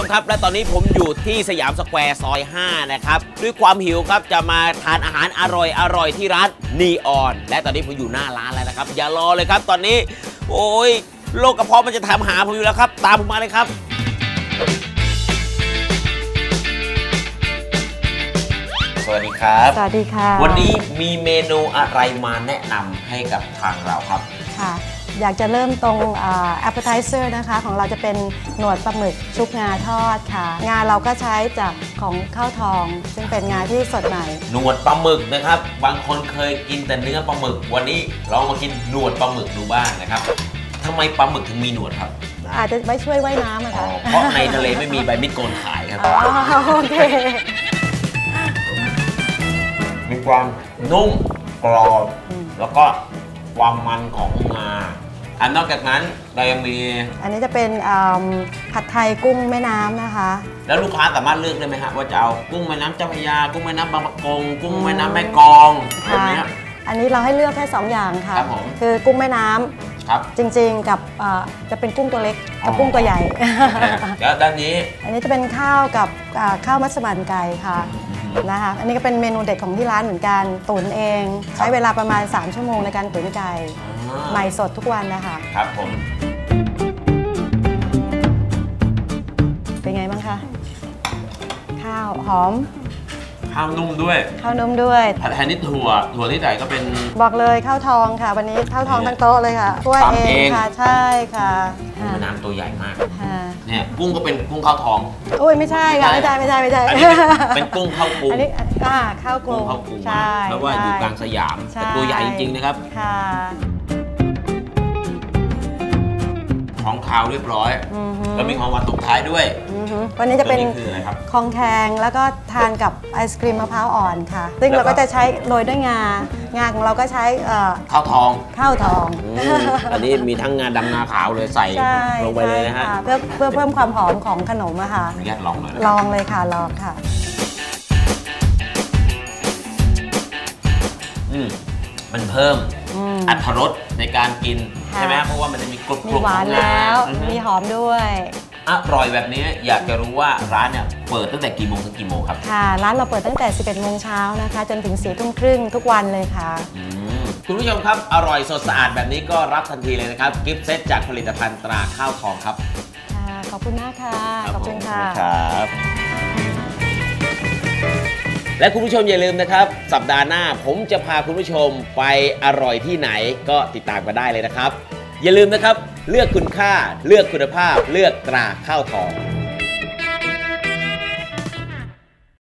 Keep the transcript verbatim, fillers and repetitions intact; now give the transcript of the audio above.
มครับและตอนนี้ผมอยู่ที่สยามสแควร์ซอยห้านะครับด้วยความหิวครับจะมาทานอาหารอร่อยอร่อยที่ร้านนีออนและตอนนี้ผมอยู่หน้าร้านแล้วนะครับอย่ารอเลยครับตอนนี้โอ้ยโรคกระเพาะมันจะทำหาผมอยู่แล้วครับตามผมมาเลยครับสวัสดีครับสวัสดีค่ะวันนี้มีเมนูอะไรมาแนะนำให้กับทางเราครับค่ะอยากจะเริ่มตรง appetizer นะคะของเราจะเป็นหนวดปลาหมึกชุบงาทอดค่ะงาเราก็ใช้จากของข้าวทองซึ่งเป็นงาที่สดใหม่หนวดปลาหมึกนะครับบางคนเคยกินแต่เนื้อปลาหมึกวันนี้ลองมากินหนวดปลาหมึกดูบ้างนะครับทำไมปลาหมึกถึงมีหนวดครับอาจจะไว้ช่วยว่ายน้ำอะค่ะเพราะในทะเลไม่มีใบมิดโกนขายครับโอเคมีความนุ่มกรอบแล้วก็ความมันของงาอันนอกจากนั้นเรายังมีอันนี้จะเป็นผัดไทยกุ้งแม่น้ำนะคะแล้วลูกค้าสามารถเลือกได้ไหมฮะว่าจะเอากุ้งแม่น้ำเจ้าพระยากุ้งแม่น้ำบางปะกงกุ้งแม่น้ำแม่กลองแบบนี้อันนี้เราให้เลือกแค่สองอย่างค่ะคือกุ้งแม่น้ำครับจริงๆกับจะเป็นกุ้งตัวเล็กกับกุ้งตัวใหญ่แล้วด้านนี้อันนี้จะเป็นข้าวกับข้าวมัสมั่นไก่ค่ะนะคะอันนี้ก็เป็นเมนูเด็ดของที่ร้านเหมือนกันตุ๋นเองใช้เวลาประมาณสามชั่วโมงในการตุ๋นไก่ใหม่สดทุกวันนะคะครับผมเป็นไงบ้างคะข้าวหอมข้าวนุ่มด้วยข้าวนุ่มด้วยผัดไทยนี่ถั่วถั่วที่ใส่ก็เป็นบอกเลยข้าวทองค่ะวันนี้ข้าวทองทั้งโต๊ะเลยค่ะถ้วยเองค่ะใช่ค่ะกุ้งแม่น้ำตัวใหญ่มากเนี่ยกุ้งก็เป็นกุ้งข้าวทองโอ้ยไม่ใช่ค่ะไม่ใช่ไม่ใช่ไม่ใช่เป็นกุ้งข้าวกุ้งอันนี้อ่าข้าวกุ้งใช่เพราะว่าอยู่กลางสยามแต่ตัวใหญ่จริงๆนะครับค่ะของคาวเรียบร้อยแล้วมีของหวานตกท้ายด้วยวันนี้จะเป็นคองแคงแล้วก็ทานกับไอศกรีมมะพร้าวอ่อนค่ะซึ่งเราก็จะใช้โรยด้วยงางาของเราก็ใช้ข้าวทองข้าวทองอันนี้มีทั้งงาดำงาขาวเลยใส่ลงไปเลยนะฮะเพื่อเพื่อเพิ่มความหอมของขนมอะค่ะอนุญาตลองเลยลองเลยค่ะลองค่ะอืมมันเพิ่มอรรถรสในการกินใช่ไหมเพราะว่ามันจะมีกรุบกรุบหวานแล้วมีหอมด้วยอร่อยแบบนี้อยากจะรู้ว่าร้านเนี่ยเปิดตั้งแต่กี่โมงถึงกี่โมงครับค่ะร้านเราเปิดตั้งแต่สิบเอ็ดโมงเช้านะคะจนถึงสี่ทุ่มครึ่งทุกวันเลยค่ะคุณผู้ชมครับอร่อยสดสะอาดแบบนี้ก็รับทันทีเลยนะครับกิฟต์เซตจากผลิตภัณฑ์ตราข้าวทองครับค่ะขอบคุณมากค่ะขอบคุณค่ะครับและคุณผู้ชมอย่าลืมนะครับสัปดาห์หน้าผมจะพาคุณผู้ชมไปอร่อยที่ไหนก็ติดตามกันได้เลยนะครับอย่าลืมนะครับเลือกคุณค่าเลือกคุณภาพเลือกตราข้าวทอง